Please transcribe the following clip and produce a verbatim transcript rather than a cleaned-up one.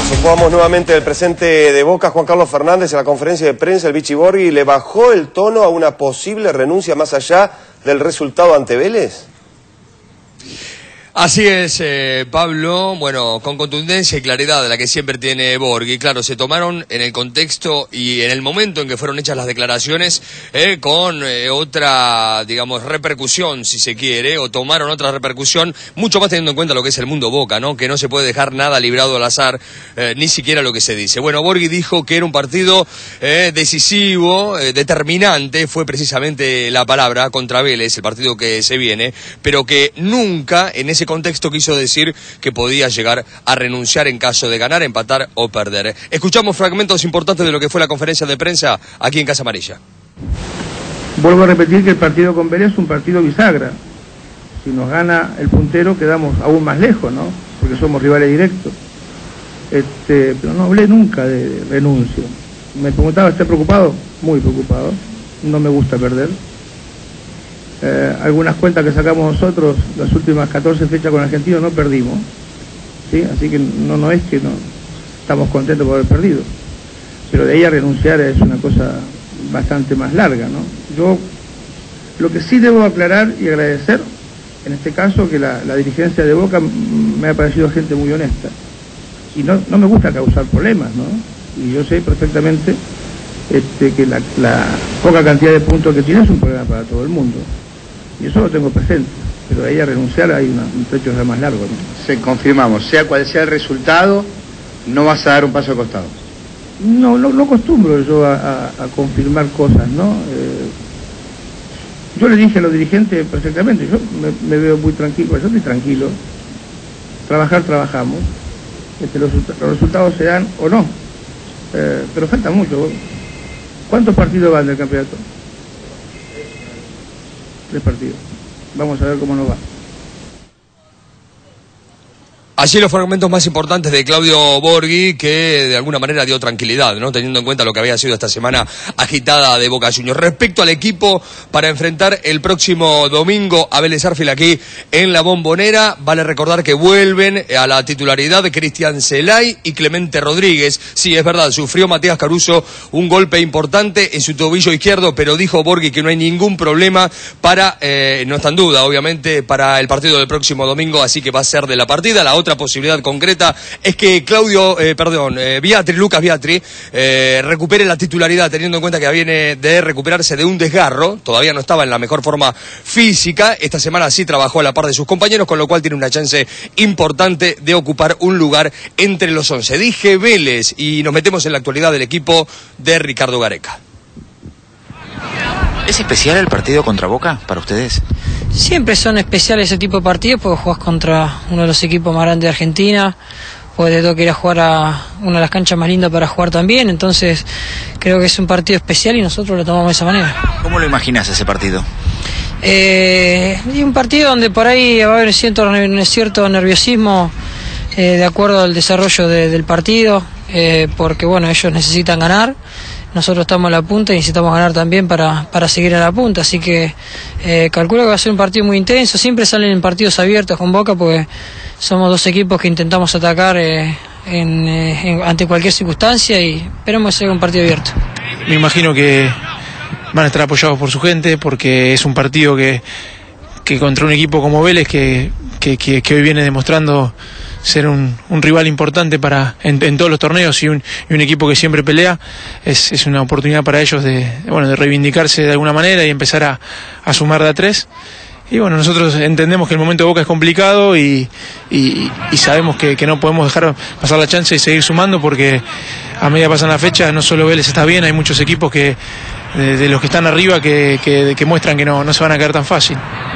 Sumamos nuevamente el presente de Boca. Juan Carlos Fernández en la conferencia de prensa, el Vichy Borghi le bajó el tono a una posible renuncia más allá del resultado ante Vélez. Así es, eh, Pablo, bueno, con contundencia y claridad de la que siempre tiene Borghi. Claro, se tomaron en el contexto y en el momento en que fueron hechas las declaraciones eh, con eh, otra, digamos, repercusión, si se quiere, o tomaron otra repercusión, mucho más teniendo en cuenta lo que es el mundo Boca, ¿no? Que no se puede dejar nada librado al azar, eh, ni siquiera lo que se dice. Bueno, Borghi dijo que era un partido eh, decisivo, eh, determinante, fue precisamente la palabra, contra Vélez, el partido que se viene, pero que nunca en ese contexto quiso decir que podía llegar a renunciar en caso de ganar, empatar o perder. Escuchamos fragmentos importantes de lo que fue la conferencia de prensa aquí en Casa Amarilla. Vuelvo a repetir que el partido con Vélez es un partido bisagra. Si nos gana el puntero quedamos aún más lejos, ¿no? Porque somos rivales directos. Este, pero no hablé nunca de renuncio. Me preguntaba, ¿estás preocupado? Muy preocupado. No me gusta perder. Eh, algunas cuentas que sacamos nosotros, las últimas catorce fechas con Argentinos no perdimos, ¿sí? Así que no, no es que no estamos contentos por haber perdido, pero de ahí a renunciar es una cosa bastante más larga, ¿no? Yo lo que sí debo aclarar y agradecer, en este caso, que la, la dirigencia de Boca me ha parecido gente muy honesta, y no, no me gusta causar problemas, ¿no? Y yo sé perfectamente este, que la, la poca cantidad de puntos que tiene es un problema para todo el mundo. Y eso lo tengo presente, pero de ahí a renunciar hay una, un trecho ya más largo, ¿no? Se confirmamos, sea cual sea el resultado, no vas a dar un paso al costado. No, no, no acostumbro yo a, a, a confirmar cosas, ¿no? Eh, yo le dije a los dirigentes perfectamente, yo me, me veo muy tranquilo, yo estoy tranquilo, trabajar, trabajamos, este, los, los resultados se dan o no, eh, pero falta mucho. ¿Cuántos partidos van del campeonato? Tres partidos. Vamos a ver cómo nos va. Allí los fragmentos más importantes de Claudio Borghi, que de alguna manera dio tranquilidad, ¿no? Teniendo en cuenta lo que había sido esta semana agitada de Boca Juniors. Respecto al equipo para enfrentar el próximo domingo a Vélez Sarsfield aquí en la Bombonera, vale recordar que vuelven a la titularidad de Cristian Celay y Clemente Rodríguez. Sí, es verdad, sufrió Matías Caruso un golpe importante en su tobillo izquierdo, pero dijo Borghi que no hay ningún problema para, eh, no está en duda, obviamente, para el partido del próximo domingo, así que va a ser de la partida. La otra posibilidad concreta es que Claudio, eh, perdón, eh, Biatri, Lucas Biatri, eh, recupere la titularidad, teniendo en cuenta que viene de recuperarse de un desgarro, todavía no estaba en la mejor forma física, esta semana sí trabajó a la par de sus compañeros, con lo cual tiene una chance importante de ocupar un lugar entre los once. Dije Vélez y nos metemos en la actualidad del equipo de Ricardo Gareca. ¿Es especial el partido contra Boca para ustedes? Siempre son especiales ese tipo de partidos porque jugás contra uno de los equipos más grandes de Argentina, porque te toca ir a jugar a una de las canchas más lindas para jugar también, entonces creo que es un partido especial y nosotros lo tomamos de esa manera. ¿Cómo lo imaginas ese partido? Eh, y un partido donde por ahí va a haber cierto, cierto nerviosismo eh, de acuerdo al desarrollo de, del partido, eh, porque bueno, ellos necesitan ganar. Nosotros estamos a la punta y necesitamos ganar también para, para seguir a la punta, así que eh, calculo que va a ser un partido muy intenso. Siempre salen en partidos abiertos con Boca porque somos dos equipos que intentamos atacar eh, en, eh, en, ante cualquier circunstancia y esperemos que sea un partido abierto. Me imagino que van a estar apoyados por su gente porque es un partido que, que contra un equipo como Vélez que, que, que, que hoy viene demostrando ser un, un rival importante para en, en todos los torneos y un, y un equipo que siempre pelea, es, es una oportunidad para ellos de, bueno, de reivindicarse de alguna manera y empezar a, a sumar de a tres. Y bueno, nosotros entendemos que el momento de Boca es complicado y, y, y sabemos que, que no podemos dejar pasar la chance y seguir sumando porque a medida que pasan las fechas no solo Vélez está bien, hay muchos equipos que de, de los que están arriba que, que, que muestran que no, no se van a caer tan fácil.